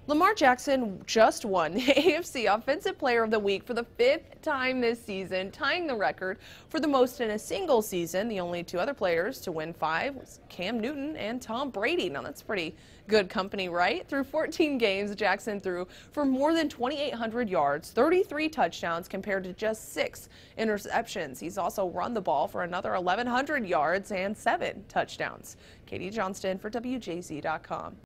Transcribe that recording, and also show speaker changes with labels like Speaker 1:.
Speaker 1: Lamar Jackson just won the AFC Offensive Player of the Week for the 5th time this season, tying the record for the most in a single season. The only two other players to win 5 was Cam Newton and Tom Brady. Now that's pretty good company, right? Through 14 games, Jackson threw for more than 2,800 yards, 33 touchdowns compared to just 6 interceptions. He's also run the ball for another 1,100 yards and 7 touchdowns. Katie Johnston for WJZ.com.